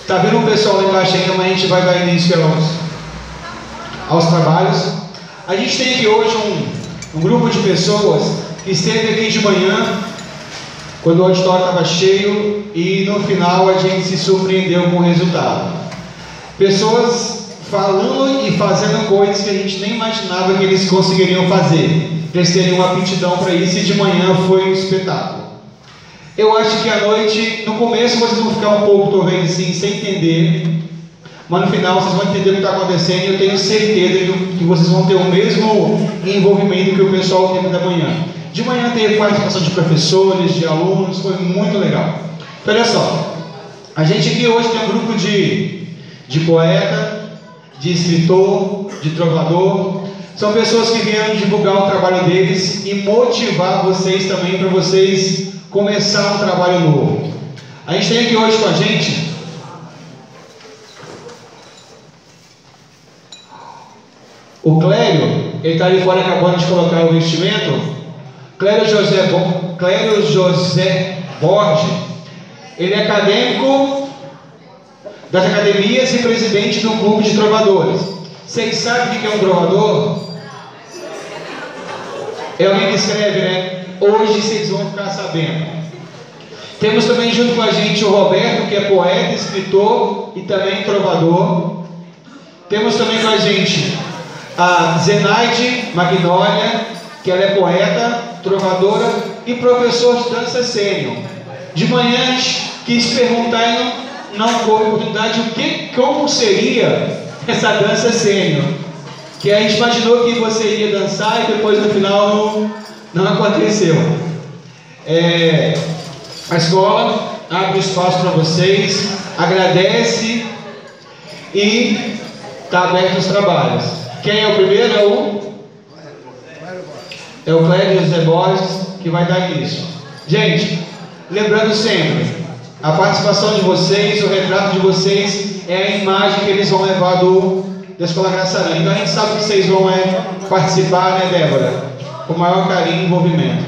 Tá vendo o pessoal lá embaixo ainda, mas a gente vai dar início aos trabalhos. A gente tem aqui hoje um grupo de pessoas que esteve aqui de manhã, quando o auditório estava cheio, e no final a gente se surpreendeu com o resultado. Pessoas falando e fazendo coisas que a gente nem imaginava que eles conseguiriam fazer. Eles teriam uma aptidão para isso, e de manhã foi um espetáculo. Eu acho que à noite, no começo vocês vão ficar um pouco, talvez assim, sem entender, mas no final vocês vão entender o que está acontecendo, e eu tenho certeza que vocês vão ter o mesmo envolvimento que o pessoal teve da manhã. De manhã teve participação de professores, de alunos, foi muito legal. Então, olha só, a gente aqui hoje tem um grupo de poeta, de escritor, de trovador. São pessoas que vieram divulgar o trabalho deles e motivar vocês também, para vocês começar um trabalho novo. A gente tem aqui hoje com a gente o Clério. Ele está ali fora acabando de colocar o vestimento. Clério José Borges. Ele é acadêmico das academias e presidente do clube de trovadores. Vocês sabem o que é um trovador? É alguém que escreve, né? Hoje vocês vão ficar sabendo. Temos também junto com a gente o Roberto, que é poeta, escritor e também trovador. Temos também com a gente a Zenaide Magnólia, que ela é poeta, trovadora e professor de dança sênior. De manhã quis perguntar e não houve oportunidade como seria essa dança sênior. Que a gente imaginou que você iria dançar e depois no final não aconteceu. A escola abre espaço para vocês, agradece e está aberto os trabalhos. Quem é o primeiro? É o Clério José Borges, que vai dar início. Gente, lembrando sempre, a participação de vocês, o retrato de vocês é a imagem que eles vão levar da Escola Graça Aranha. Então a gente sabe que vocês vão participar, né, Débora? Com o maior carinho e envolvimento.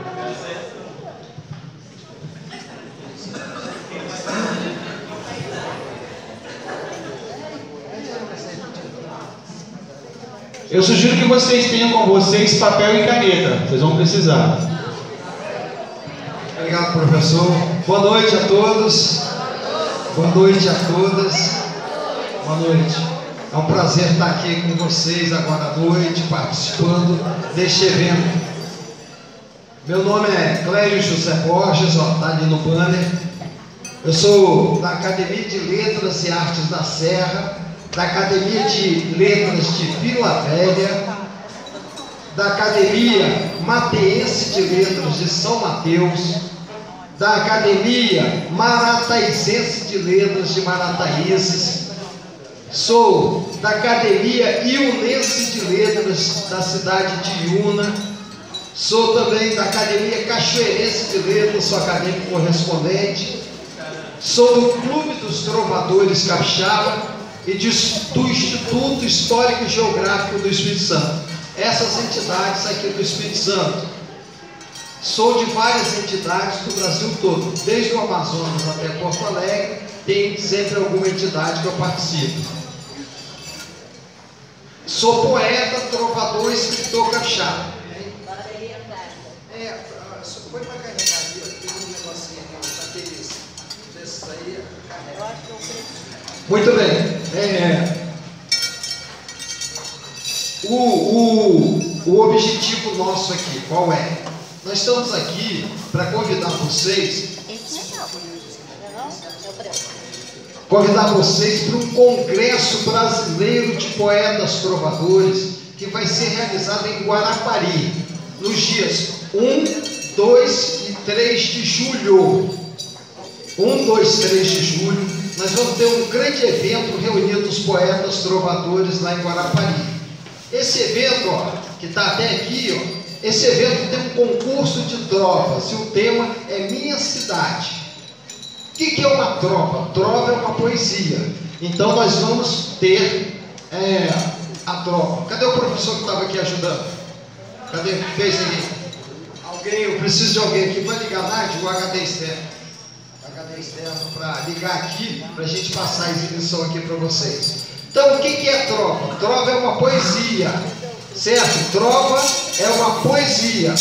Eu sugiro que vocês tenham com vocês papel e caneta. Vocês vão precisar. Obrigado, professor. Boa noite a todos. Boa noite a todas. Boa noite. É um prazer estar aqui com vocês agora à noite, participando deste evento. Meu nome é Clério José Borges, está ali no banner. Eu sou da Academia de Letras e Artes da Serra, da Academia de Letras de Vila Velha, da Academia Mateense de Letras de São Mateus, da Academia Marataizense de Letras de Marataízes, sou da Academia Iunense de Letras da cidade de Iuna, sou também da Academia Cachoeirense de Letras, sou acadêmico correspondente, sou do Clube dos Trovadores Capixaba e do Instituto Histórico e Geográfico do Espírito Santo. Essas entidades aqui do Espírito Santo. Sou de várias entidades do Brasil todo, desde o Amazonas até Porto Alegre, tem sempre alguma entidade que eu participo. Sou poeta, trovador e escritor capixaba. Foi para carregar ali, tem um negocinho aqui, tá feliz. Isso aí, eu acho que eu acredito. Muito bem. O objetivo nosso aqui, qual é? Nós estamos aqui para convidar vocês para um congresso brasileiro de poetas trovadores que vai ser realizado em Guarapari nos dias 1, 2 e 3 de julho. 1, 2, 3 de julho, nós vamos ter um grande evento reunindo os poetas trovadores lá em Guarapari. Esse evento, que está até aqui, esse evento tem um concurso de trovas e o tema é Minha Cidade. O que é uma trova? Trova é uma poesia. Então nós vamos ter a trova. Cadê o professor que estava aqui ajudando? Cadê? Fez aí? Alguém, eu preciso de alguém aqui. Vai ligar, Nádia, o HD externo. HD externo para ligar aqui, para a gente passar a exibição aqui para vocês. Então, o que é trova? Trova é uma poesia, certo? Trova é uma poesia.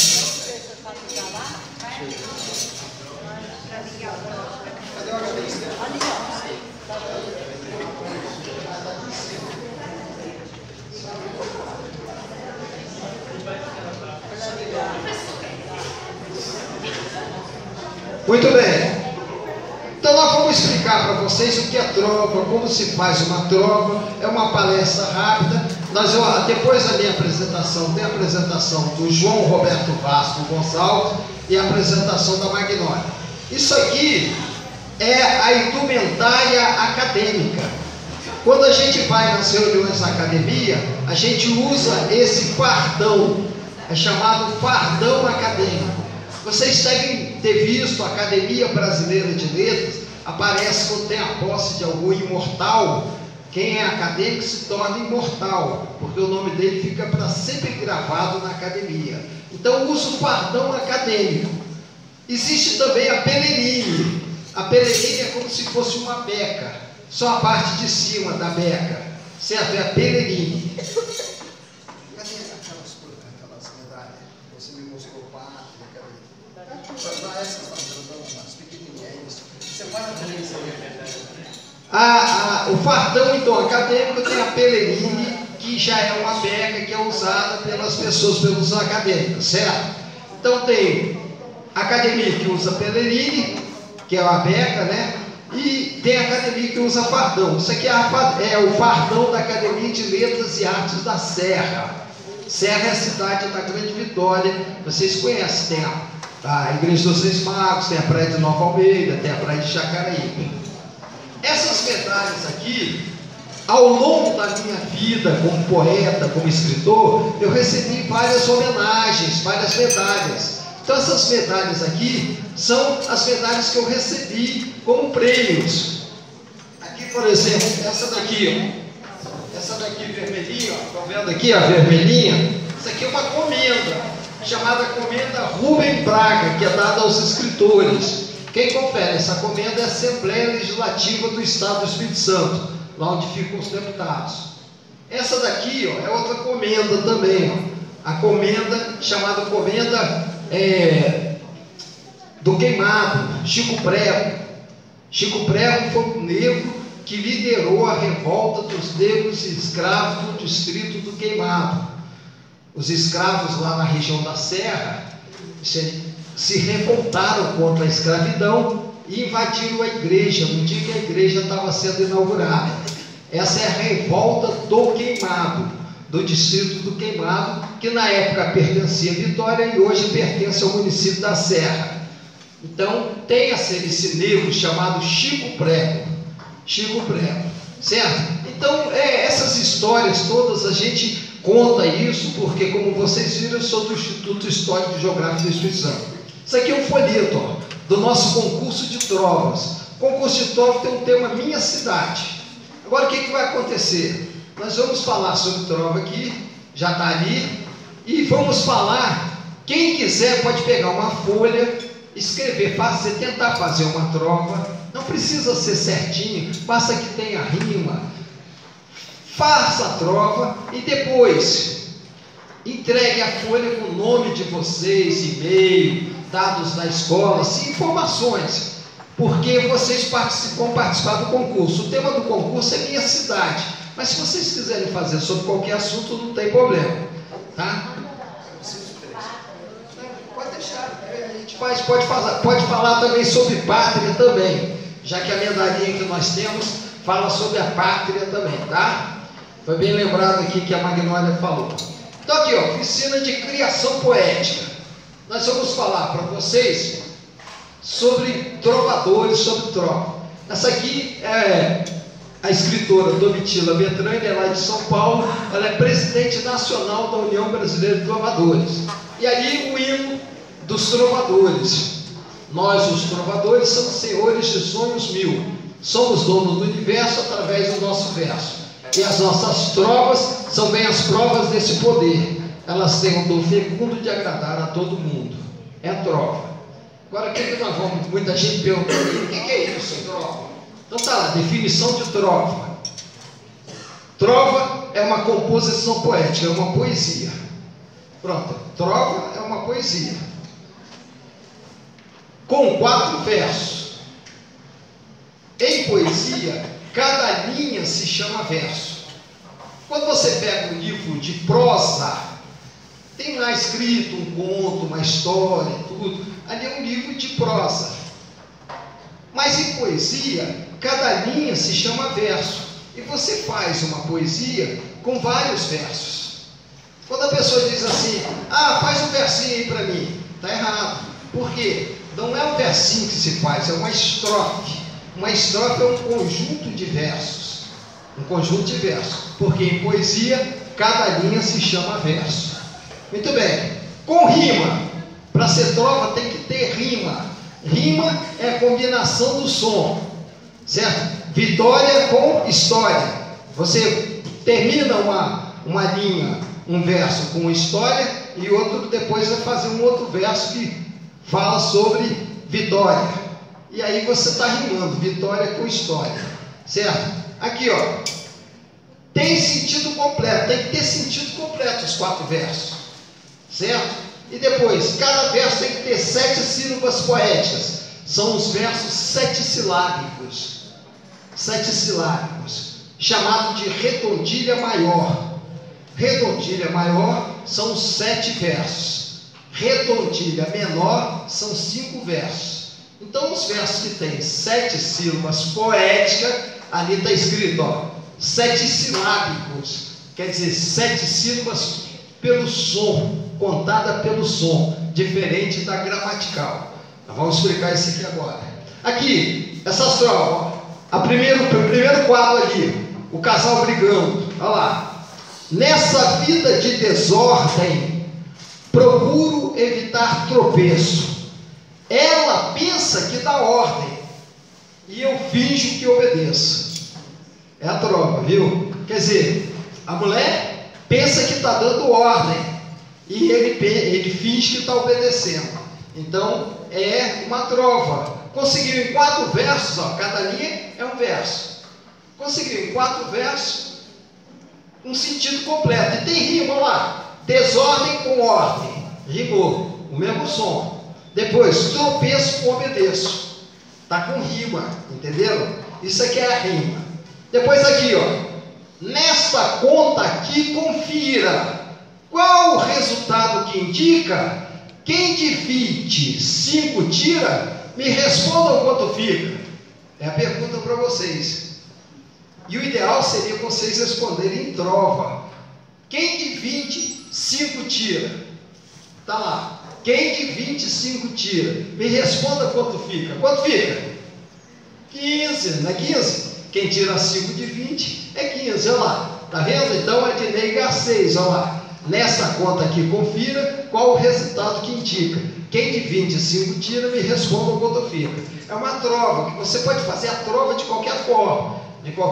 Muito bem. Então nós vamos explicar para vocês o que é trova, como se faz uma trova. É uma palestra rápida. Depois da minha apresentação, tem a apresentação do João Roberto Vasco Gonçalves e a apresentação da Magnólia. Isso aqui é a indumentária acadêmica. Quando a gente vai nas reuniões na academia, a gente usa esse fardão, é chamado fardão acadêmico. Vocês devem ter visto a Academia Brasileira de Letras, aparece quando tem a posse de algum imortal. Quem é acadêmico se torna imortal, porque o nome dele fica para sempre gravado na academia. Então usa o fardão acadêmico. Existe também a pelerine. A pelerine é como se fosse uma beca, só a parte de cima da beca, certo? É a pelerine. Cadê aquelas medalhas? Você me mostrou pátria, cadê? Essas pequenininhas. Você faz a diferença aí. O fardão, então, acadêmico tem a pelerine, que já é uma beca que é usada pelas pessoas, pelos acadêmicos, certo? Então tem a academia que usa pelerine, que é uma beca, né? E tem a academia que usa fardão. Isso aqui é o fardão da Academia de Letras e Artes da Serra. Serra é a cidade da Grande Vitória. Vocês conhecem, tem a Igreja dos Reis Magos, tem a Praia de Nova Almeida, tem a Praia de Jacaraí. Essas medalhas aqui, ao longo da minha vida como poeta, como escritor, eu recebi várias homenagens, várias medalhas. Então essas medalhas aqui são as medalhas que eu recebi como prêmios. Aqui, por exemplo, essa daqui, ó. Essa daqui vermelhinha, ó. Estão vendo aqui a vermelhinha? Isso aqui é uma comenda, chamada Comenda Rubem Braga, que é dada aos escritores. Quem confere essa comenda é a Assembleia Legislativa do Estado do Espírito Santo, lá onde ficam os deputados. Essa daqui, ó, é outra comenda também, ó. A comenda chamada Comenda do Queimado, Chico Prego. Chico Prego foi um negro que liderou a revolta dos negros e escravos do distrito do Queimado. Os escravos lá na região da Serra se revoltaram contra a escravidão e invadiram a igreja no dia que a igreja estava sendo inaugurada. Essa é a revolta do Queimado, do distrito do Queimado, que na época pertencia a Vitória e hoje pertence ao município da Serra. Então tem esse negro chamado Chico Prego, certo? Então essas histórias todas a gente conta isso porque, como vocês viram, eu sou do Instituto Histórico e Geográfico do Espírito Santo. Isso aqui é um folheto, ó, do nosso concurso de trovas. O concurso de trovas tem um tema Minha Cidade. Agora o que vai acontecer? Nós vamos falar sobre trova aqui, já está ali, e vamos falar, quem quiser pode pegar uma folha, escrever, tentar fazer uma trova, não precisa ser certinho, basta que tenha rima, faça a trova e depois entregue a folha com o nome de vocês, e-mail, dados da escola, informações, porque vocês vão participar do concurso. O tema do concurso é Minha Cidade, mas se vocês quiserem fazer sobre qualquer assunto, não tem problema, tá? Pode deixar, a gente pode falar também sobre pátria também, já que a medalhinha que nós temos fala sobre a pátria também, tá? Foi bem lembrado aqui que a Magnólia falou. Então aqui, ó, oficina de criação poética. Nós vamos falar para vocês sobre trovadores, sobre trova. Essa aqui é a escritora Domitila Beltrame, ela é de São Paulo, ela é presidente nacional da União Brasileira de Trovadores. E ali o hino dos trovadores. Nós, os trovadores, somos senhores de sonhos mil. Somos donos do universo através do nosso verso. E as nossas trovas são bem as provas desse poder. Elas têm um dom fecundo de agradar a todo mundo. É trova. Agora, o que nós vamos? Muita gente pergunta, o que é isso, trova? Então tá lá, definição de trova. Trova é uma composição poética, é uma poesia. Pronto, trova é uma poesia. Com 4 versos. Em poesia, cada linha se chama verso. Quando você pega um livro de prosa, tem lá escrito um conto, uma história, tudo. Ali é um livro de prosa. Mas em poesia, cada linha se chama verso. E você faz uma poesia com vários versos. Quando a pessoa diz assim, faz um versinho aí para mim, está errado. Por quê? Não é um versinho que se faz, é uma estrofe. Uma estrofe é um conjunto de versos. Um conjunto de versos. Porque em poesia, cada linha se chama verso. Muito bem. Com rima. Para ser trova tem que ter rima. Rima é a combinação do som. Certo? Vitória com história. Você termina uma linha, um verso com história, e outro depois vai fazer um outro verso que fala sobre vitória. E aí você está rimando, vitória com história. Certo? Aqui, ó. Tem sentido completo, tem que ter sentido completo os 4 versos. Certo? E depois, cada verso tem que ter 7 sílabas poéticas. São os versos 7-silábicos. 7-silábicos. Chamado de redondilha maior. Redondilha maior são 7 versos. Redondilha menor são 5 versos. Então, os versos que têm 7 sílabas poéticas, ali está escrito, ó, 7-silábicos. Quer dizer, 7 sílabas pelo som, contada pelo som, diferente da gramatical. Nós vamos explicar isso aqui agora. Aqui, essas trovas, o primeiro quadro ali, o casal brigando, olha lá. Nessa vida de desordem, procuro evitar tropeço. Ela pensa que dá ordem, e eu finjo que obedeço. É a trova, viu? Quer dizer, a mulher pensa que está dando ordem, e ele finge que está obedecendo. Então, é uma trova. Conseguiu em 4 versos, ó, cada linha é um verso. Conseguiu em 4 versos, um sentido completo. E tem rima, olha lá. Desordem com ordem. Rimou, o mesmo som. Depois, tropeço com obedeço. Está com rima, entenderam? Isso aqui é a rima. Depois aqui, ó. Nesta conta aqui, confira. Qual o resultado que indica? Quem divide 5 tira? Me respondam quanto fica. É a pergunta para vocês. E o ideal seria vocês responderem em trova. Quem divide 5 tira? Está lá. Quem divide 5 tira? Me responda quanto fica. Quanto fica? 15, não é 15? Quem tira 5 de 20 é 15, olha lá. Está vendo? Então é de Ney Garcês, olha lá. Nessa conta aqui, confira qual o resultado que indica. Quem de 25 tira, me responda quanto fica. É uma trova, que você pode fazer a trova de qualquer forma,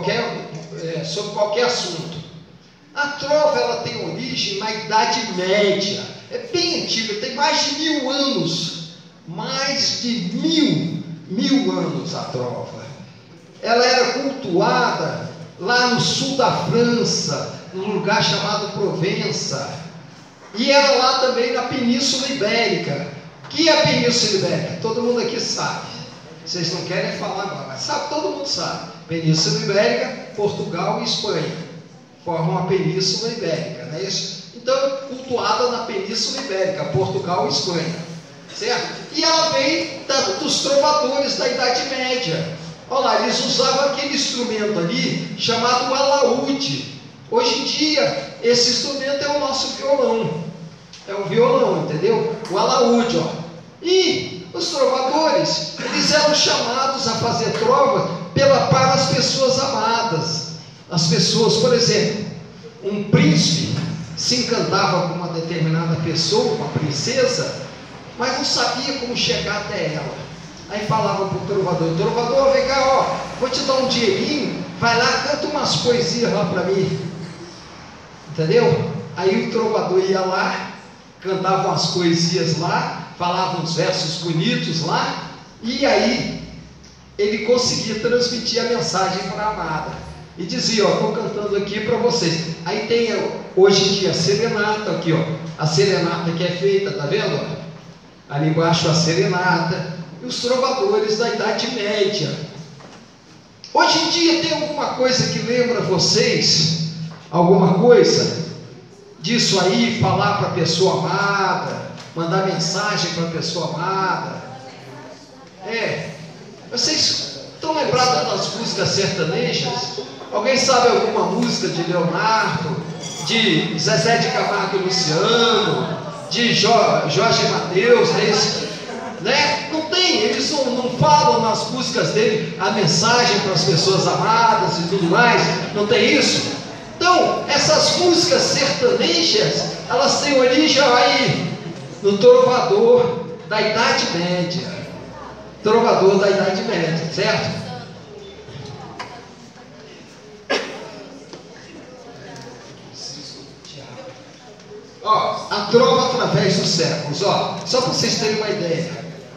sobre qualquer assunto. A trova, ela tem origem na Idade Média. É bem antiga, tem mais de 1000 anos. Mais de mil anos a trova. Ela era cultuada lá no sul da França, num lugar chamado Provença, e era lá também na Península Ibérica. Que é a Península Ibérica? Todo mundo aqui sabe. Vocês não querem falar agora, mas sabe, todo mundo sabe. Península Ibérica, Portugal e Espanha formam a Península Ibérica, não é isso? Então, cultuada na Península Ibérica, Portugal e Espanha, certo? E ela vem dos trovadores da Idade Média. Olha lá, eles usavam aquele instrumento ali chamado alaúde. Hoje em dia, esse instrumento é o nosso violão. É um violão, entendeu? O alaúde, ó. E os trovadores, eles eram chamados a fazer trova para as pessoas amadas. As pessoas, por exemplo, um príncipe se encantava com uma determinada pessoa, uma princesa, mas não sabia como chegar até ela. Aí falava para o trovador: trovador, vem cá, ó, vou te dar um dinheirinho, vai lá, canta umas poesias lá para mim. Entendeu? Aí o trovador ia lá, cantava umas poesias lá, falava uns versos bonitos lá, e aí ele conseguia transmitir a mensagem para a amada. E dizia, ó, estou cantando aqui para vocês. Aí tem hoje em dia a serenata, aqui ó, a serenata que é feita, tá vendo? Ali embaixo a serenata, e os trovadores da Idade Média. Hoje em dia tem alguma coisa que lembra vocês? Alguma coisa disso aí, falar para a pessoa amada, mandar mensagem para a pessoa amada? Vocês estão lembrados das músicas sertanejas? Alguém sabe alguma música de Leonardo, de Zezé de Camargo e Luciano, de Jorge Mateus, né? Não tem, eles não falam nas músicas dele a mensagem para as pessoas amadas e tudo mais, não tem isso? Então, essas músicas sertanejas, elas têm origem aí no trovador da Idade Média. Trovador da Idade Média, certo? Ó, a trova através dos séculos, ó, só para vocês terem uma ideia.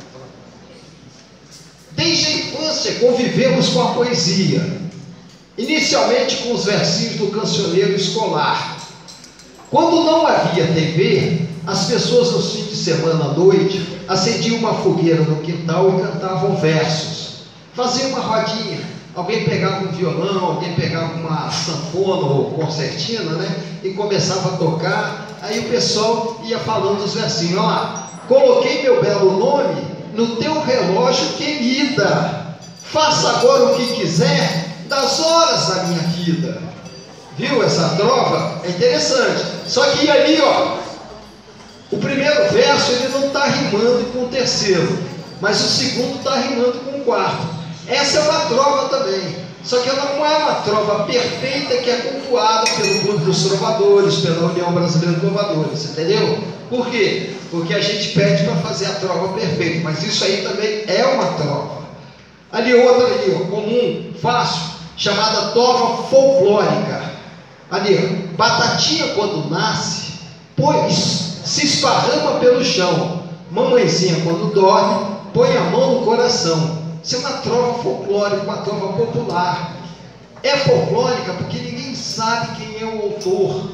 Desde a infância convivemos com a poesia, inicialmente com os versinhos do cancioneiro escolar. Quando não havia TV, as pessoas nos fins de semana à noite acendiam uma fogueira no quintal e cantavam versos. Faziam uma rodinha, alguém pegava um violão, alguém pegava uma sanfona ou concertina, né? E começava a tocar. Aí o pessoal ia falando os versinhos, ó, coloquei meu belo nome no teu relógio, querida, faça agora o que quiser das horas da minha vida. Viu essa trova? É interessante. Só que ali, ó, o primeiro verso ele não está rimando com o terceiro, mas o segundo está rimando com o quarto. Essa é uma trova também. Só que ela não é uma trova perfeita que é cultuada pelo Clube dos Trovadores, pela União Brasileira de Trovadores, entendeu? Por quê? Porque a gente pede para fazer a trova perfeita, mas isso aí também é uma trova. Ali outra ali, ó, comum, fácil, chamada trova folclórica. Ali, batatinha quando nasce, pois se esparrama pelo chão. Mamãezinha quando dorme, põe a mão no coração. Isso é uma trova folclórica, uma trova popular. É folclórica porque ninguém sabe quem é o autor.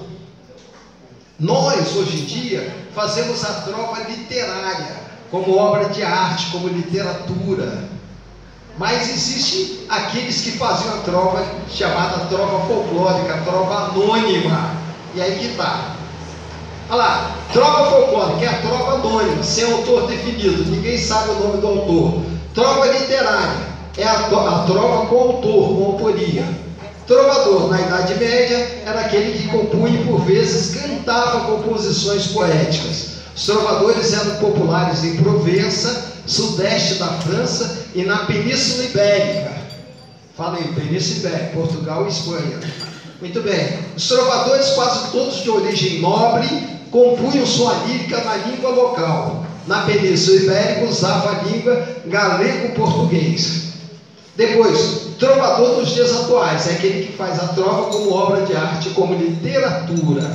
Nós, hoje em dia, fazemos a trova literária, como obra de arte, como literatura. Mas existem aqueles que faziam a trova chamada trova folclórica, a trova anônima. E aí que está. Olha lá, trova folclórica é a trova anônima, sem autor definido, ninguém sabe o nome do autor. Trova literária é a trova com autor, com autoria. Trovador, na Idade Média, era aquele que compunha e por vezes cantava composições poéticas. Os trovadores eram populares em Provença, sudeste da França e na Península Ibérica. Fala aí, Península Ibérica, Portugal e Espanha. Muito bem. Os trovadores, quase todos de origem nobre, compunham sua lírica na língua local. Na Península Ibérica usava a língua galego-português. Depois, trovador dos dias atuais, é aquele que faz a trova como obra de arte, como literatura,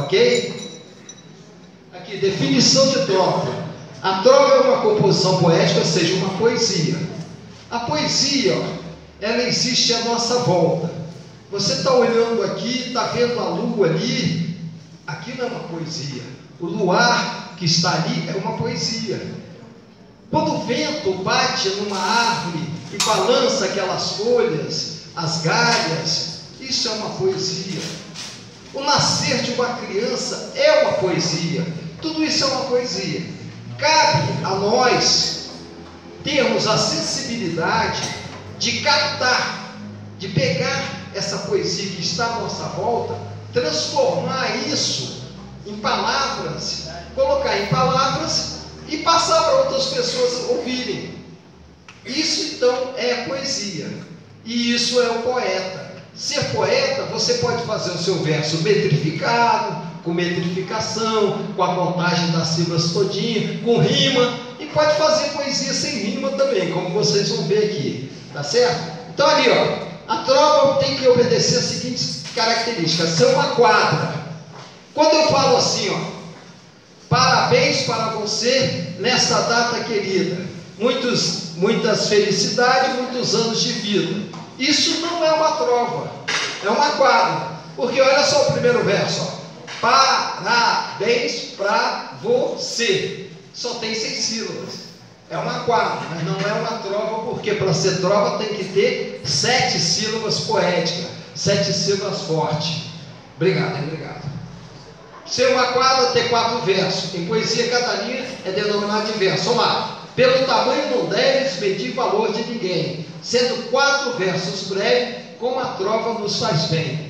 ok? Aqui, definição de trova. A trova é uma composição poética, ou seja, uma poesia. A poesia, ó, ela existe à nossa volta. Você está olhando aqui, está vendo a lua ali, aquilo é uma poesia. O luar que está ali é uma poesia. Quando o vento bate numa árvore e balança aquelas folhas, as galhas, isso é uma poesia. O nascer de uma criança é uma poesia. Tudo isso é uma poesia. Cabe a nós termos a sensibilidade de captar, de pegar essa poesia que está à nossa volta, transformar isso em palavras, colocar em palavras e passar para outras pessoas ouvirem. Isso então é poesia, e isso é o poeta. Ser poeta, você pode fazer o seu verso metrificado, com metrificação, com a contagem das sílabas todinha, com rima, e pode fazer poesia sem rima também, como vocês vão ver aqui, tá certo? Então ali, ó, a trova tem que obedecer as seguintes características: ser uma quadra. Quando eu falo assim, ó, parabéns para você nesta data querida. Muitas felicidades, muitos anos de vida. Isso não é uma trova, é uma quadra. Porque olha só o primeiro verso, ó. Parabéns para você. Só tem 6 sílabas. É uma quadra, mas não é uma trova, porque para ser trova tem que ter 7 sílabas poéticas, 7 sílabas fortes. Obrigado. Ser uma quadra, ter 4 versos. Em poesia, cada linha é denominada de verso. Vamos lá. Pelo tamanho não deves medir valor de ninguém, sendo 4 versos breves, como a trova nos faz bem.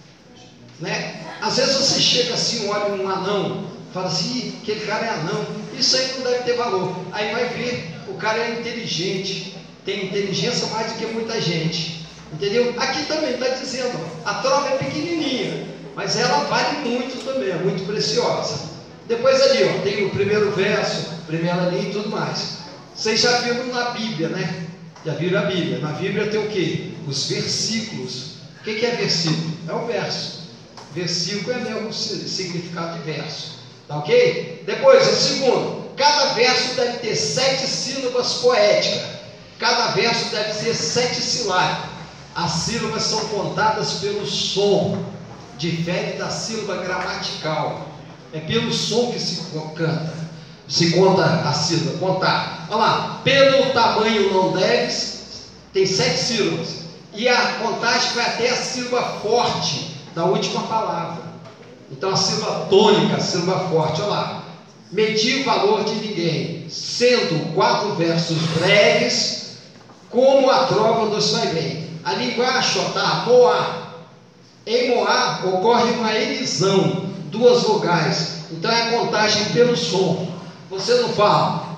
Né? Às vezes você chega assim, olha um anão, fala assim, aquele cara é anão, isso aí não deve ter valor. Aí vai ver, o cara é inteligente, tem inteligência mais do que muita gente, entendeu? Aqui também está dizendo, a trova é pequenininha, mas ela vale muito também, é muito preciosa. Depois ali, ó, tem o primeiro verso, primeira linha e tudo mais. Vocês já viram na Bíblia, né? Já viram a Bíblia? Na Bíblia tem o quê? Os versículos. O que é versículo? É o verso. Versículo é mesmo o significado de verso. Tá ok? Depois, o segundo. Cada verso deve ter 7 sílabas poéticas. Cada verso deve ser 7 sílabas. As sílabas são contadas pelo som. Difere da sílaba gramatical. É pelo som que se canta. Se conta a sílaba, contar. Olha lá, pelo tamanho não deves, tem 7 sílabas. E a contagem vai até a sílaba forte da última palavra. Então a sílaba tônica, a sílaba forte, olha lá. Medir o valor de ninguém, sendo 4 versos breves, como a trova nos vai bem. Ali embaixo está Moá. Em Moá ocorre uma elisão, 2 vogais. Então é a contagem pelo som. Você não fala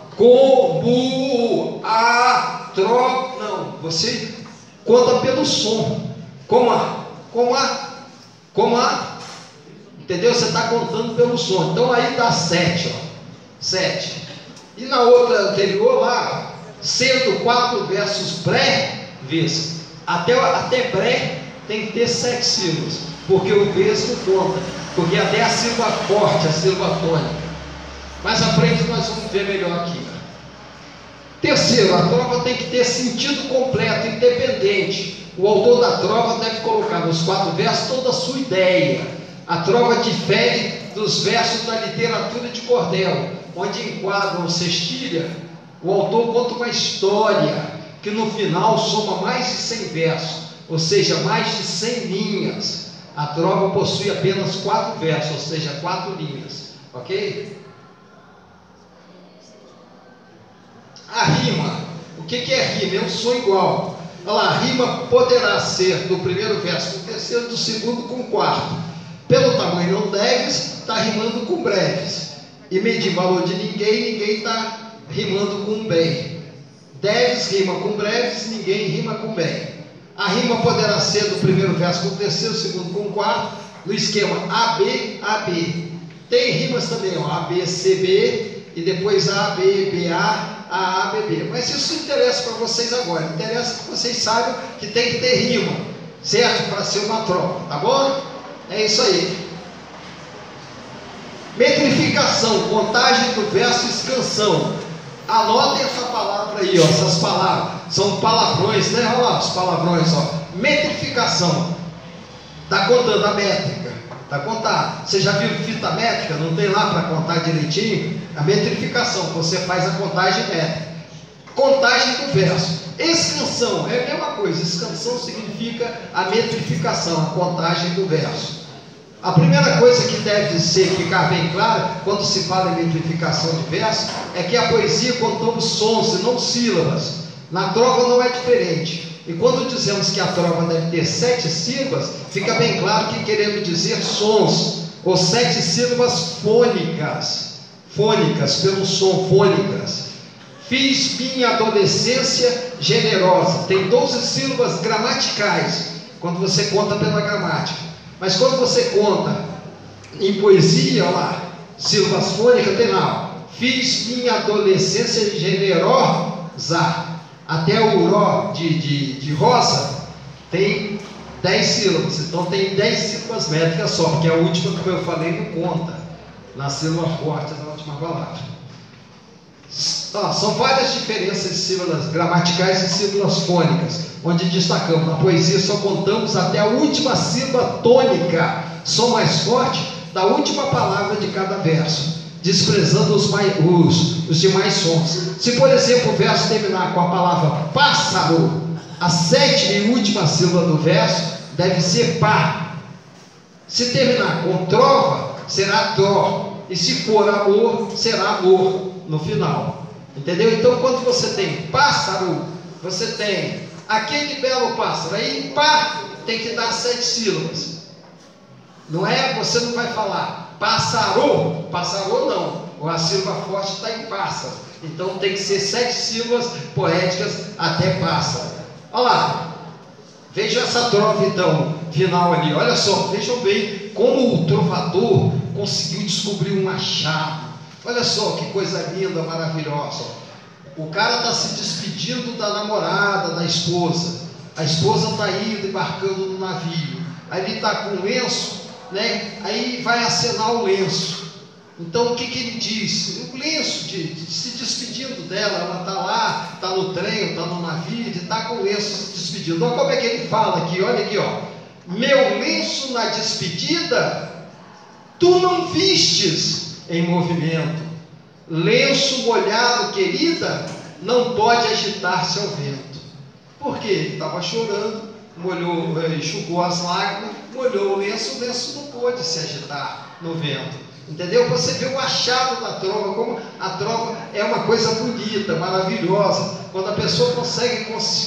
como a trova, não, você conta pelo som, como a, entendeu? Você está contando pelo som. Então aí dá 7, ó, 7. E na outra anterior lá, sendo 4 versos breves, até breve tem que ter 7 sílabas, porque o verso conta, porque até a sílaba forte, a sílaba tônica. Mais à frente nós vamos ver melhor aqui. Terceiro, a trova tem que ter sentido completo, independente. O autor da trova deve colocar nos 4 versos toda a sua ideia. A trova difere dos versos da literatura de cordel, onde enquadram ou cestilha, o autor conta uma história que no final soma mais de 100 versos, ou seja, mais de 100 linhas. A trova possui apenas 4 versos, ou seja, 4 linhas. Ok? A rima, o que é rima? É um som igual. Olha lá, a rima poderá ser do primeiro verso com o terceiro, do segundo com o quarto. Pelo tamanho não deves, está rimando com breves. E medir valor de ninguém está rimando com bem. Deves rima com breves, ninguém rima com bem. A rima poderá ser do primeiro verso com o terceiro, segundo com o quarto, no esquema AB, AB. Tem rimas também, ó, AB, CB, e depois AB, BA, AA, BB. Mas isso não interessa para vocês agora. Interessa que vocês saibam que tem que ter rima, certo? Para ser uma trova, tá bom? É isso aí. Metrificação, contagem do verso e escansão. Anotem essa palavra aí, ó, essas palavras. São palavrões, né? Olha lá os palavrões, ó. Metrificação. Está contando a métrica. Está contando. Você já viu fita métrica? Não tem lá para contar direitinho? A metrificação, você faz a contagem métrica. Contagem do verso. Escansão, é a mesma coisa. Escansão significa a metrificação, a contagem do verso. A primeira coisa que deve ficar bem clara quando se fala em metrificação de verso é que a poesia contamos sons e não sílabas. Na trova não é diferente. E quando dizemos que a trova deve ter 7 sílabas, fica bem claro que queremos dizer sons, ou 7 sílabas fônicas. Fônicas, pelo som, fônicas. Fiz minha adolescência generosa. Tem 12 sílabas gramaticais, quando você conta pela gramática. Mas quando você conta em poesia, olha lá, sílabas fônicas, tem lá, ó, fiz minha adolescência generosa. Até o ró de rosa tem 10 sílabas. Então tem 10 sílabas métricas só, porque a última, como eu falei, não conta na sílaba forte da última palavra. São várias diferenças de sílabas gramaticais e sílabas fônicas, onde destacamos. Na poesia só contamos até a última sílaba tônica, som mais forte da última palavra de cada verso, desprezando os demais sons. Se, por exemplo, o verso terminar com a palavra pássaro, a sétima e última sílaba do verso deve ser pá. Se terminar com trova, será tro. E se for amor, será amor no final. Entendeu? Então, quando você tem pássaro, você tem aquele belo pássaro. Aí, pá, tem que dar 7 sílabas. Não é? Você não vai falar pássaro. Pássaro não. A sílaba forte está em pássaro. Então, tem que ser 7 sílabas poéticas até pássaro. Olha lá. Vejam essa trova, então, final ali. Olha só, vejam bem como o trovador conseguiu descobrir um achado. Olha só que coisa linda, maravilhosa. O cara está se despedindo da namorada, da esposa. A esposa está indo, embarcando no navio. Aí ele está com o lenço, né? Aí vai acenar o lenço. Então o que ele diz? O lenço, se despedindo dela. Ela está lá, está no trem, está no navio, ele está com o lenço se despedindo. Olha como é que ele fala aqui, olha aqui, ó. Meu lenço na despedida, tu não vistes em movimento. Lenço molhado, querida, não pode agitar-se ao vento. Por quê? Ele estava chorando, molhou, enxugou as lágrimas, molhou o lenço não pôde se agitar no vento. Entendeu? Você vê o achado da trova, como a trova é uma coisa bonita, maravilhosa, quando a pessoa consegue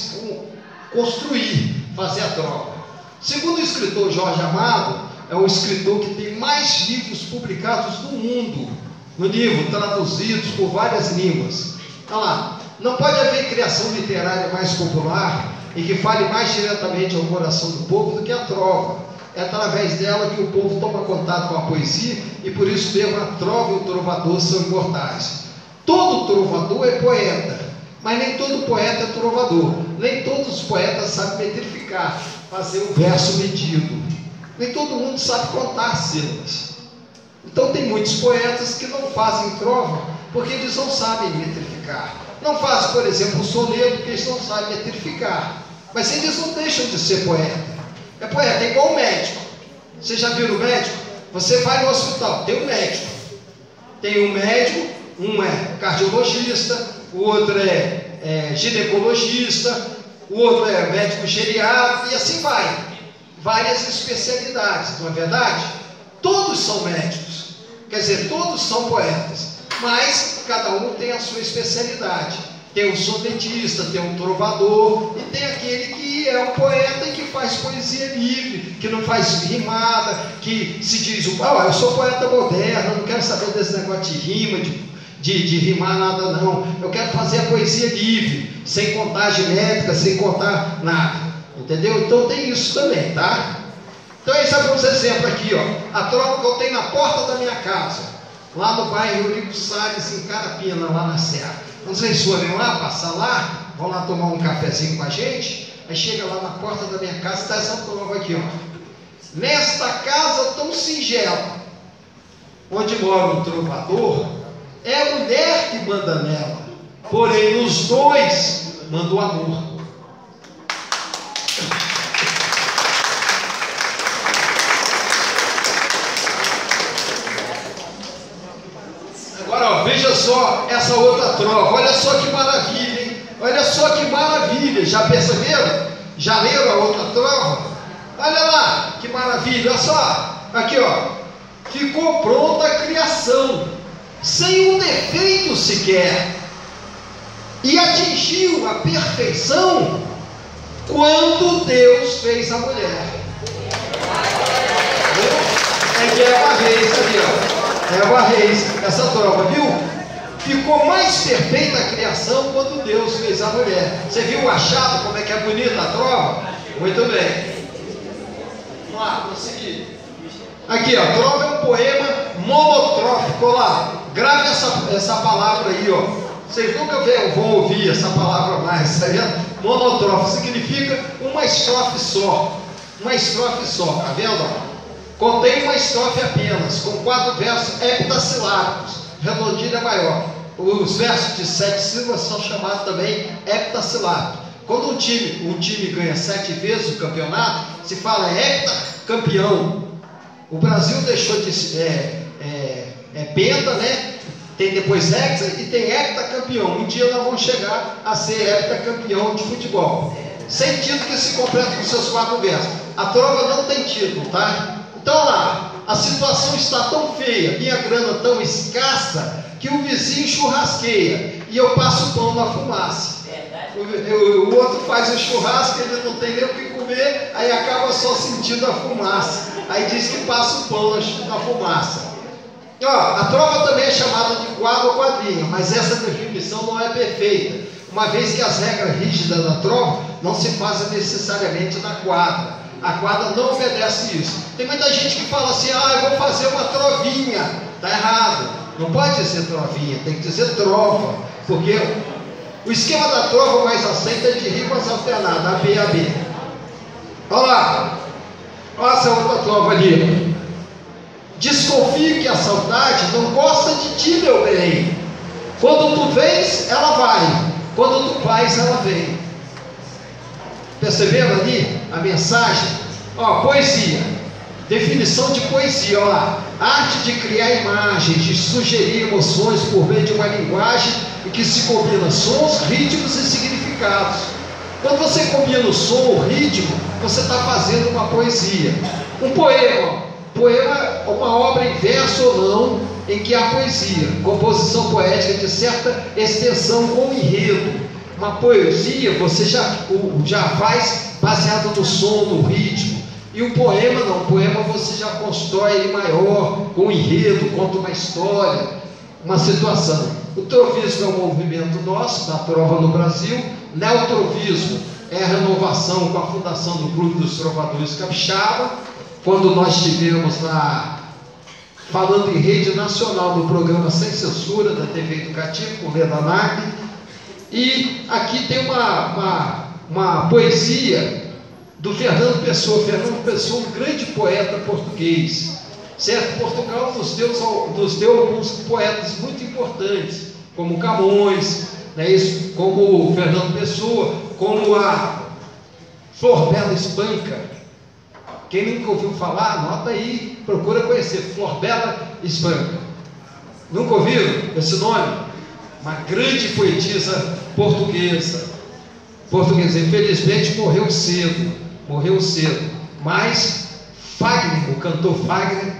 construir, fazer a trova. Segundo o escritor Jorge Amado, é o escritor que tem mais livros publicados no mundo, no livro, traduzidos por várias línguas. Olha lá, não pode haver criação literária mais popular e que fale mais diretamente ao coração do povo do que a trova. É através dela que o povo toma contato com a poesia e por isso mesmo a trova e o trovador são imortais. Todo trovador é poeta, mas nem todo poeta é trovador. Nem todos os poetas sabem metrificar, fazer um verso medido. Nem todo mundo sabe contar sílabas. Então tem muitos poetas que não fazem trova porque eles não sabem metrificar. Não fazem, por exemplo, um soneto porque eles não sabem metrificar. Mas eles não deixam de ser poeta. É poeta, é igual o médico. Você já viu o médico? Você vai no hospital, tem um médico. Tem um médico, um é cardiologista, o outro é ginecologista, o outro é médico geriatra, e assim vai. Várias especialidades, não é verdade? Todos são médicos, quer dizer, todos são poetas, mas cada um tem a sua especialidade. Tem um sonetista, tem um trovador, e tem aquele que é um poeta e que faz poesia livre, que não faz rimada, que se diz, eu sou poeta moderno, não quero saber desse negócio de rima, de rimar nada não, eu quero fazer a poesia livre, sem contagem métrica, sem contar nada, entendeu? Então tem isso também, tá? Então esses são alguns exemplos aqui, ó. A trova que eu tenho na porta da minha casa, lá no bairro Eurico Salles, em Carapina, lá na Serra. Quando vocês forem lá, passar lá, vão lá tomar um cafezinho com a gente, aí chega lá na porta da minha casa, está essa prova aqui, ó. Nesta casa tão singela, onde mora um trovador, é a mulher que manda nela, porém nos dois manda o amor. Agora, ó, veja só essa outra trova, olha só que maravilha, hein? Olha só que maravilha, já perceberam? Já leram a outra trova? Olha lá, que maravilha, olha só, aqui ó, ficou pronta a criação, sem um defeito sequer, e atingiu a perfeição quando Deus fez a mulher. É que é uma Reis ali, ó. É uma Reis, essa trova, viu? Ficou mais perfeita a criação quando Deus fez a mulher. Você viu o achado, como é que é bonita a trova? Muito bem. Vamos lá, prosseguir. Aqui, ó, trova é um poema monotrófico. Olha lá, grave essa palavra aí, ó. Vocês nunca vão ouvir essa palavra mais, tá vendo? Monotrófico significa uma estrofe só. Uma estrofe só, tá vendo? Ó? Contém uma estrofe apenas, com 4 versos heptassilábicos, redondilha maior. Os versos de 7 sílabas são chamados também heptassilábicos. Quando um time ganha 7 vezes o campeonato, se fala heptacampeão. O Brasil deixou de ser penta, né? Tem depois hexa e tem heptacampeão. Um dia nós vamos chegar a ser heptacampeão de futebol. Sem título que se completa com seus 4 versos. A trova não tem título, tá? Então lá, a situação está tão feia, minha grana tão escassa, que o vizinho churrasqueia e eu passo pão na fumaça. O outro faz o churrasco, ele não tem nem o que comer, aí acaba só sentindo a fumaça. Aí diz que passa o pão na fumaça. Ó, a trova também é chamada de quadro ou quadrinha, mas essa definição não é perfeita, uma vez que as regras rígidas da trova não se fazem necessariamente na quadra. A quadra não obedece isso. Tem muita gente que fala assim: eu vou fazer uma trovinha. Está errado. Não pode dizer trovinha, tem que dizer trova. Porque o esquema da trova mais aceita é de rimas alternadas, A, B, A, B. Olha lá. Olha essa outra trova ali. Desconfio que a saudade não gosta de ti, meu bem. Quando tu vens, ela vai. Quando tu vais, ela vem. Perceberam ali a mensagem? Ó, poesia. Definição de poesia, ó lá. Arte de criar imagens, de sugerir emoções por meio de uma linguagem em que se combina sons, ritmos e significados. Quando você combina o som, o ritmo, você está fazendo uma poesia. Um poema. Poema é uma obra em verso ou não, em que há poesia, composição poética de certa extensão com enredo. Uma poesia você já faz baseado no som, no ritmo. E o poema não, o poema você já constrói ele maior, com enredo, conta uma história, uma situação. O trovismo é um movimento nosso, da trova no Brasil. Neotrovismo é a renovação com a fundação do Clube dos Trovadores Capixaba, quando nós tivemos falando em rede nacional no programa Sem Censura da TV Educativa, com Leda Nagli. E aqui tem uma poesia do Fernando Pessoa. Fernando Pessoa, um grande poeta português, certo? Portugal nos deu alguns poetas muito importantes, como Camões, né, como o Fernando Pessoa, como a Flor Bela Espanca. Quem nunca ouviu falar, anota aí, procura conhecer, Flor Bela Espanca. Nunca ouviram esse nome? Uma grande poetisa portuguesa. Infelizmente morreu cedo. Mas Fagner, o cantor Fagner,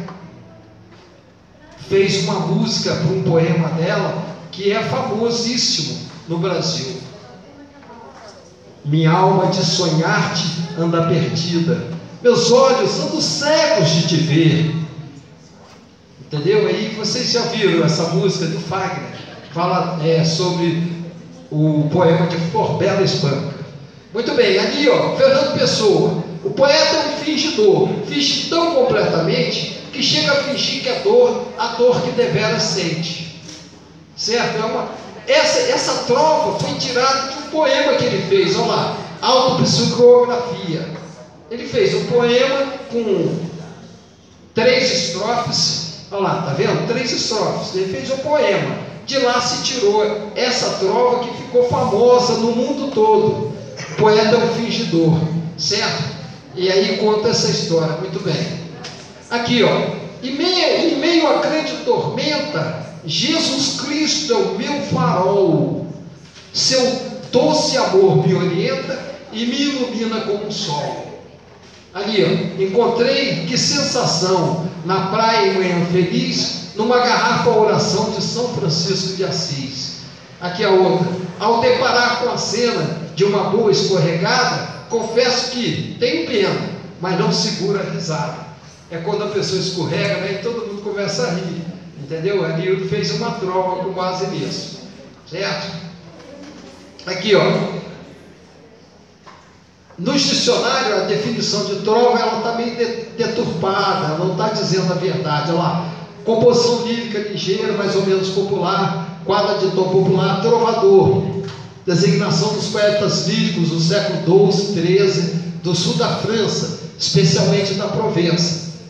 fez uma música para um poema dela que é famosíssimo no Brasil. Minha alma de sonhar-te anda perdida, meus olhos andam cegos de te ver. Entendeu? Aí vocês já viram essa música do Fagner, fala sobre o poema de Flor Bela Espanca. Muito bem, ali ó, Fernando Pessoa, o poeta é um fingidor, finge tão completamente que chega a fingir que é dor, a dor que deveras sente. Certo? Essa trova foi tirada de um poema que ele fez, olha lá, autopsicografia. Ele fez um poema com 3 estrofes, olha lá, tá vendo? 3 estrofes, ele fez um poema. De lá se tirou essa trova que ficou famosa no mundo todo. O poeta é um fingidor, certo? E aí conta essa história, muito bem. Aqui ó, em meio a grande tormenta, Jesus Cristo é o meu farol. Seu doce amor me orienta e me ilumina como um sol. Ali ó, encontrei que sensação na praia em manhã feliz, numa garrafa oração de São Francisco de Assis. Aqui a outra. Ao deparar com a cena de uma boa escorregada, confesso que tenho pena, mas não segura a risada. É quando a pessoa escorrega, né, e todo mundo começa a rir. Entendeu? Ali ele fez uma trova com base nisso. Certo? Aqui ó. Nos dicionários, a definição de trova ela está meio deturpada, ela não está dizendo a verdade. Olha lá, composição lírica ligeira, mais ou menos popular, quadra de tom popular, trovador, designação dos poetas líricos do século XII, XIII, do sul da França, especialmente da Provença.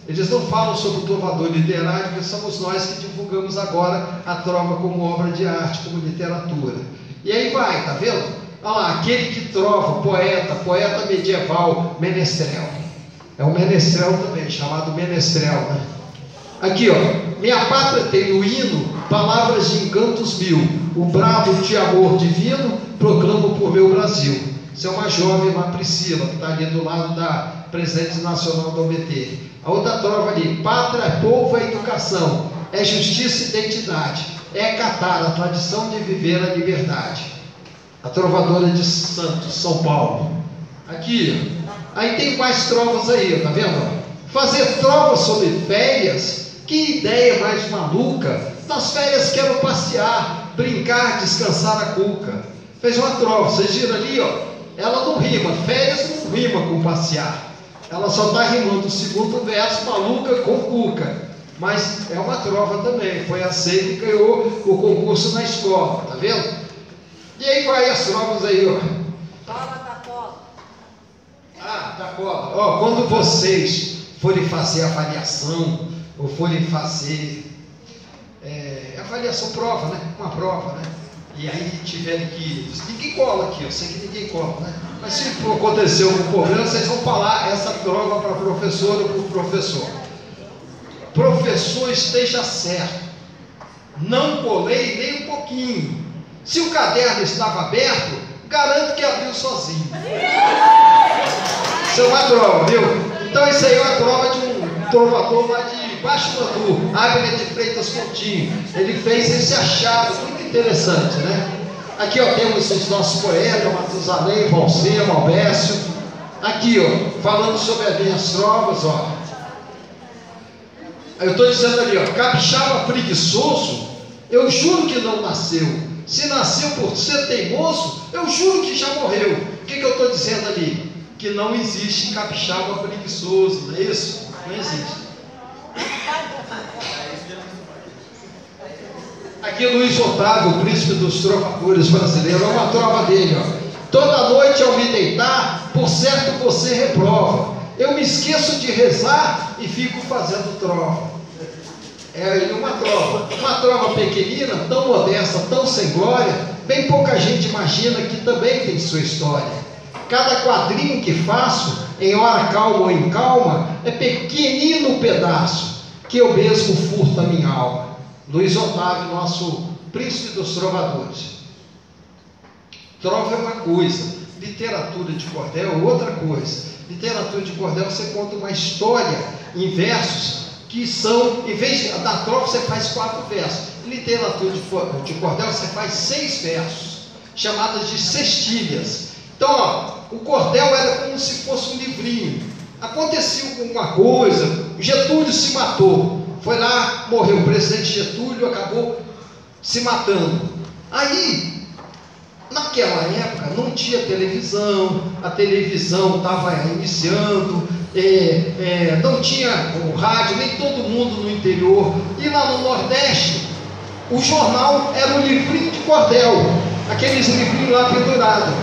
Eles não falam sobre o trovador literário, que somos nós que divulgamos agora a trova como obra de arte, como literatura. E aí vai, tá vendo? Olha lá, aquele que trova, poeta medieval, menestrel. É um menestrel também, chamado menestrel, né? Aqui, ó, minha pátria tem no hino palavras de encantos mil, o brado de amor divino proclamo por meu Brasil. Isso é uma jovem, uma Priscila, que está ali do lado da presidente nacional da OBT. A outra trova ali, pátria, povo, é educação, é justiça e identidade, é catar a tradição de viver a liberdade. A trovadora de Santos, São Paulo. Aqui, ó. Aí tem mais trovas aí, tá vendo? Fazer trovas sobre férias, que ideia mais maluca. Nas férias quero passear, brincar, descansar a cuca. Fez uma trova, vocês viram ali, ó. Ela não rima, férias não rima com passear. Ela só está rimando o segundo verso, maluca com cuca. Mas é uma trova também, foi aceita e ganhou o concurso na escola, tá vendo? E aí vai as trovas aí, ó. Toma da cola. Ah, da cola. Ó, quando vocês forem fazer avaliação, ou forem fazer avaliação, prova, né? Uma prova, né? E aí tiverem que... Ninguém cola aqui, eu sei que ninguém cola, né? Mas se acontecer algum problema, vocês vão falar essa prova para a professora ou para o professor. Professor, esteja certo. Não colei nem um pouquinho. Se o caderno estava aberto, garanto que abriu sozinho. Isso é uma prova, viu? Então isso aí é uma prova de um trovador lá de Baixo Mandu, Abner de Freitas Coutinho. Ele fez esse achado muito interessante, né? Aqui, ó, temos os nossos poetas, Matusalém, Valser, Malbécio. Aqui, ó, falando sobre as minhas trovas, ó. Eu estou dizendo ali, ó, capixaba preguiçoso, eu juro que não nasceu. Se nasceu por ser teimoso, eu juro que já morreu. O que eu estou dizendo ali? Que não existe capixaba preguiçoso, não é isso? Não existe. Aqui Luiz Otávio, o príncipe dos trovadores brasileiros, é uma trova dele, ó. Toda noite ao me deitar, por certo você reprova. Eu me esqueço de rezar e fico fazendo trova. É uma trova pequenina, tão modesta, tão sem glória, bem pouca gente imagina que também tem sua história. Cada quadrinho que faço, em hora calma ou em calma, é pequenino pedaço, que eu mesmo furto a minha alma. Luiz Otávio, nosso príncipe dos trovadores. Trova é uma coisa, literatura de cordel é outra coisa. Literatura de cordel você conta uma história em versos que são, em vez da trova você faz 4 versos. Em literatura de cordel você faz 6 versos, chamadas de cestilhas. Então, ó, o cordel era como se fosse um livrinho. Aconteceu alguma coisa, Getúlio se matou. Foi lá, morreu o presidente Getúlio, acabou se matando. Aí, naquela época, não tinha televisão, a televisão estava iniciando, não tinha o rádio, nem todo mundo no interior. E lá no Nordeste, o jornal era um livrinho de cordel, aqueles livrinhos lá pendurados.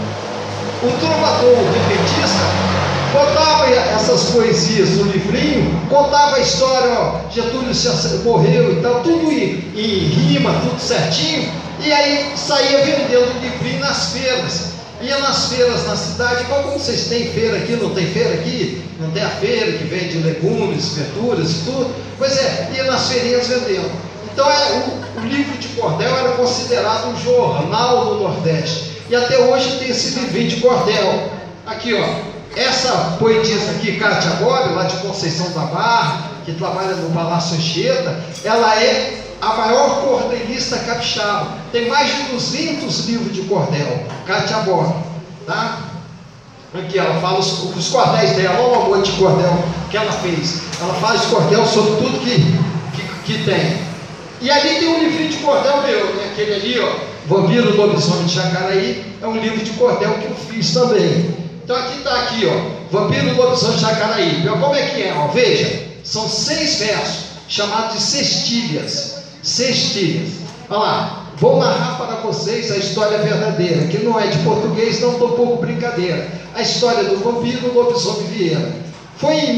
O trovador repentista botava essas poesias no livrinho, contava a história, ó, Getúlio morreu e tal, tudo em rima, tudo certinho, e aí saía vendendo o livrinho nas feiras. Ia nas feiras na cidade, igual como vocês têm feira aqui, não tem feira aqui? Não tem a feira que vende legumes, verduras e tudo? Pois é, ia nas feirinhas vendendo. Então o livro de cordel era considerado um jornal do Nordeste. E até hoje tem esse livrinho de cordel. Aqui, ó. Essa poetisa aqui, Cátia Bob, lá de Conceição da Barra, que trabalha no Palácio Anchieta, ela é a maior cordelista capixaba. Tem mais de 200 livros de cordel. Cátia Bob, tá? Aqui ela fala os cordéis dela, olha o monte de cordel que ela fez. Ela faz cordel sobre tudo que tem. E ali tem um livrinho de cordel meu, né? Aquele ali, ó, Vampiro, Lobisomem de Jacaraí, é um livro de cordel que eu fiz também. Então aqui está aqui, ó, Vampiro, Lobisomem de Jacaraí. Como é que é? Ó, veja, são 6 versos, chamados de cestilhas. Cestilhas. Olha lá, vou narrar para vocês a história verdadeira, que não é de português, não estou pouco brincadeira. A história do vampiro Lobisomem Vieira. Foi em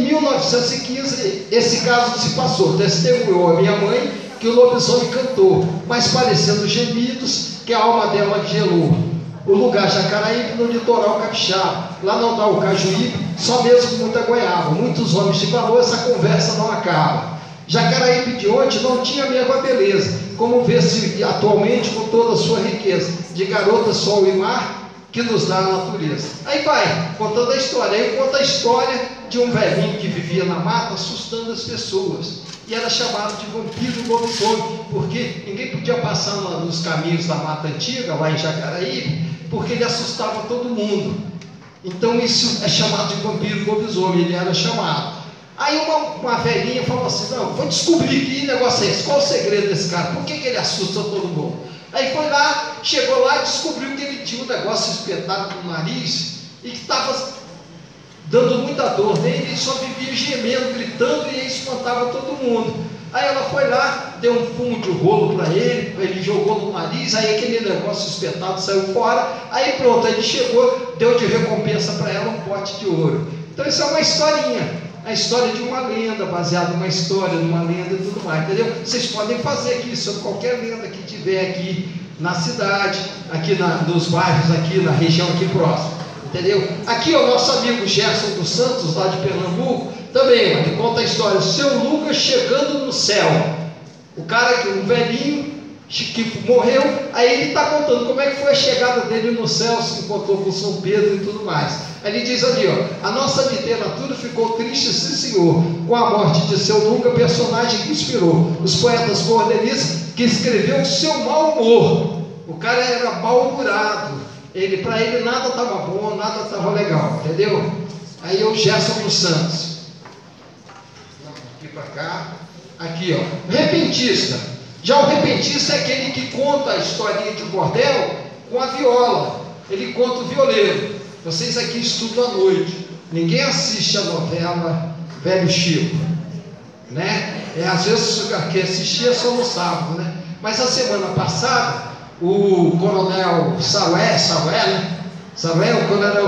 1915 esse caso se passou. Testemunhou a minha mãe que o lobisomem cantou, mas parecendo gemidos que a alma dela gelou. O lugar Jacaraípe, no litoral capixaba. Lá não dá o cajuípe, só mesmo muita goiaba. Muitos homens de valor, essa conversa não acaba. Jacaraípe de ontem não tinha a mesma beleza, como vê-se atualmente com toda a sua riqueza, de garota, sol e mar, que nos dá a natureza. Aí vai, contando a história. Aí conta a história de um velhinho que vivia na mata, assustando as pessoas. E era chamado de vampiro lobisomem, porque ninguém podia passar nos caminhos da mata antiga, lá em Jacaraípe, porque ele assustava todo mundo. Então isso é chamado de vampiro lobisomem, ele era chamado. Aí uma velhinha falou assim: não, vou descobrir que negócio é esse, qual o segredo desse cara, por que ele assusta todo mundo? Aí foi lá, chegou lá e descobriu que ele tinha um negócio espetado no nariz e que estava dando muita dor nele, ele só vivia gemendo, gritando, e espantava todo mundo. Aí ela foi lá, deu um fumo de rolo para ele jogou no nariz, aí aquele negócio espetado saiu fora, aí pronto, ele chegou, deu de recompensa para ela um pote de ouro. Então isso é uma historinha, a história de uma lenda, baseada numa história, numa lenda e tudo mais, entendeu? Vocês podem fazer aqui sobre qualquer lenda que tiver aqui na cidade, aqui nos bairros, aqui na região aqui próxima, entendeu? Aqui o nosso amigo Gerson dos Santos, lá de Pernambuco, também, ele conta a história, o seu Lucas chegando no céu. O cara, um velhinho que morreu, aí ele está contando como é que foi a chegada dele no céu, se encontrou com São Pedro e tudo mais. Aí ele diz ali, ó: a nossa literatura ficou triste, sim senhor, com a morte de seu Lucas, personagem que inspirou os poetas cordelistas, que escreveu o seu mau humor. O cara era mal-humorado, para ele nada estava bom, nada estava legal, entendeu? Aí o Gerson dos Santos, aqui para cá, aqui ó, repentista. Já o repentista é aquele que conta a historinha de cordel com a viola, ele conta o violeiro. Vocês aqui estudam à noite, ninguém assiste a novela Velho Chico, né? Às vezes quem assistia só no sábado, né? Mas a semana passada, o coronel Sarué, o coronel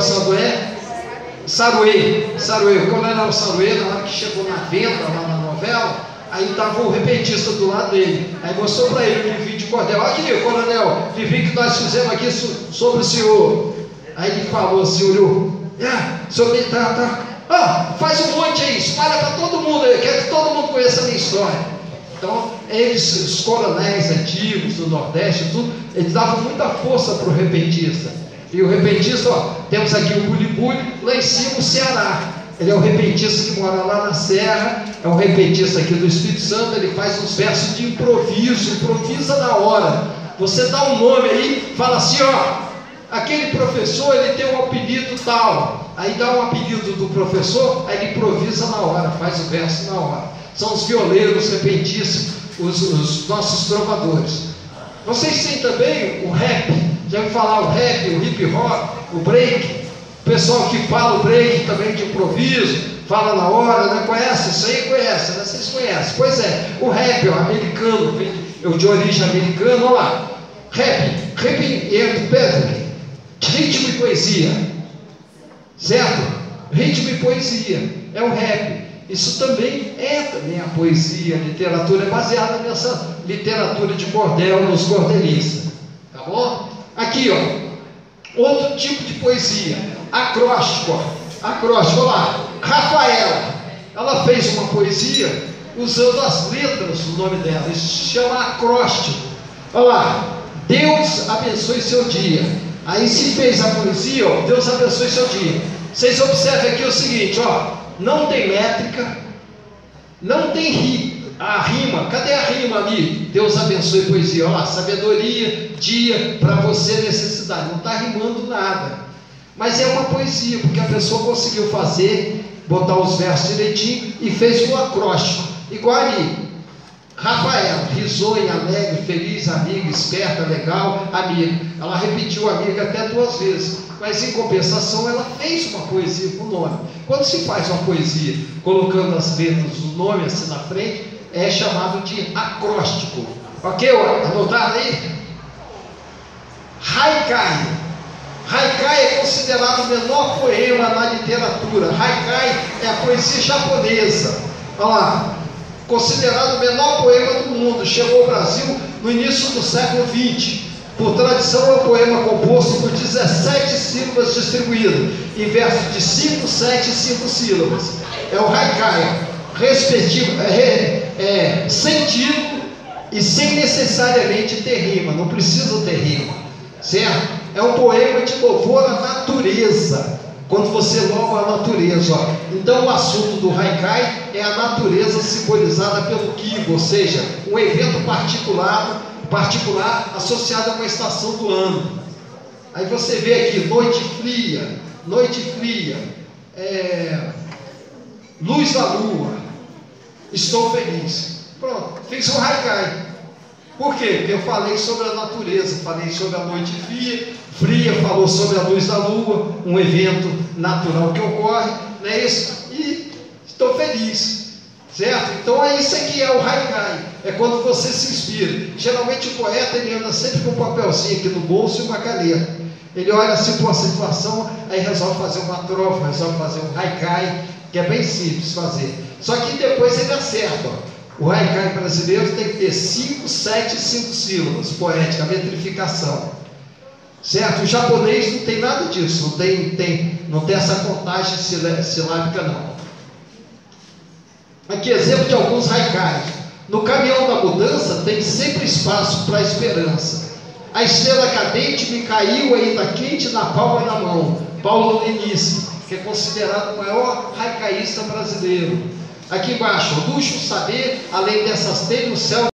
Sarué, o coronel Sarué, na hora que chegou na venda, lá na novela, aí estava o repentista do lado dele, aí mostrou para ele o livrinho de cordel. Aqui, coronel, o livrinho que nós fizemos aqui sobre o senhor. Aí ele falou assim, olhou, o senhor faz um monte aí, espalha para todo mundo aí, quero que todo mundo conheça a minha história. Então, eles, os coronéis antigos do Nordeste, tudo, eles davam muita força para o repentista. E o repentista, temos aqui o Bulibuli, lá em cima o Ceará. Ele é o repentista que mora lá na Serra, é um repentista aqui do Espírito Santo, ele faz uns versos de improviso, improvisa na hora. Você dá um nome aí, fala assim, aquele professor, ele tem um apelido tal, aí dá um apelido do professor, aí ele improvisa na hora, faz o verso na hora. São os violeiros, os repentistas, os nossos trovadores. Vocês têm também o rap, já ouviu falar o rap, o hip hop, o break? O pessoal que fala o break também de improviso, fala na hora, né? Conhece? Isso aí conhece, né? Vocês conhecem? Pois é, o rap, americano, de origem americana, olha lá. Rap ritmo e poesia, certo? Ritmo e poesia, é o rap. Isso também é a poesia, a literatura é baseada nessa literatura de cordel, nos cordelistas, tá bom? Aqui, outro tipo de poesia, acróstico, olha lá, Rafaela, ela fez uma poesia usando as letras do nome dela, isso se chama acróstico. Olha lá, Deus abençoe seu dia. Aí se fez a poesia, Deus abençoe seu dia. Vocês observem aqui o seguinte, não tem métrica, não tem a rima, cadê a rima ali? Deus abençoe poesia, olha lá, sabedoria, dia, para você necessidade, não está rimando nada, mas é uma poesia, porque a pessoa conseguiu fazer, botar os versos direitinho e fez um acróstico, igual ali, Rafaela, risonha, alegre, feliz, amiga, esperta, legal, amiga, ela repetiu amiga até 2 vezes, mas em compensação ela fez uma poesia com o nome. Quando se faz uma poesia colocando as letras do nome assim na frente, é chamado de acróstico. Ok? Anotaram aí? Haikai. Haikai é considerado o menor poema na literatura. Haikai é a poesia japonesa. Olha lá, considerado o menor poema do mundo. Chegou ao Brasil no início do século XX. Por tradição, é um poema composto por 17 sílabas distribuídas em versos de 5, 7 e 5 sílabas. É o Haikai, sem título e sem necessariamente ter rima. Não precisa ter rima, certo? É um poema de louvor à natureza. Quando você louva a natureza, ó. Então o assunto do Haikai é a natureza simbolizada pelo Kibo, ou seja, um evento particular associado a uma estação do ano. Aí você vê aqui, noite fria, luz da lua, estou feliz. Pronto, fiz um Haikai. Por quê? Porque eu falei sobre a natureza, falei sobre a noite fria, falou sobre a luz da lua, um evento natural que ocorre, não é isso? E estou feliz, certo? Então isso aqui é o Haikai, é quando você se inspira. Geralmente o poeta ele anda sempre com um papelzinho aqui no bolso e uma caneta. Ele olha assim para uma situação, aí resolve fazer uma trofa, resolve fazer um Haikai, que é bem simples fazer. Só que depois ele acerta, ó. O Haikai brasileiro tem que ter 5, 7 e 5 sílabas, poética, metrificação, certo? O japonês não tem nada disso, não tem essa contagem silábica não. Aqui exemplo de alguns Haikais. No caminhão da mudança tem sempre espaço para a esperança. A estrela cadente me caiu ainda quente na palma da mão. Paulo Lenice, que é considerado o maior haikaísta brasileiro. Aqui embaixo, luxo saber, além dessas tem no céu